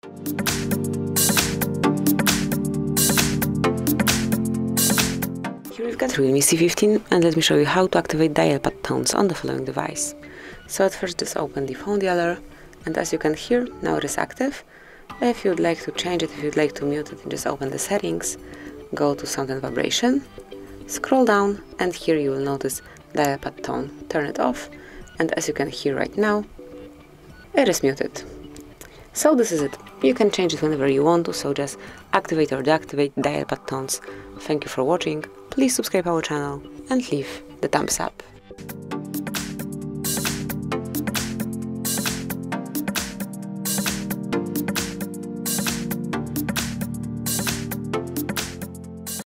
Here we've got Realme C15, and let me show you how to activate dial pad tones on the following device. So at first just open the phone dialer, and as you can hear, now it is active. If you'd like to change it, if you'd like to mute it, just open the settings, go to sound and vibration, scroll down, and here you will notice dial pad tone. Turn it off, and as you can hear right now, it is muted. So this is it. You can change it whenever you want to, so just activate or deactivate dial pad tones. Thank you for watching, please subscribe our channel and leave the thumbs up.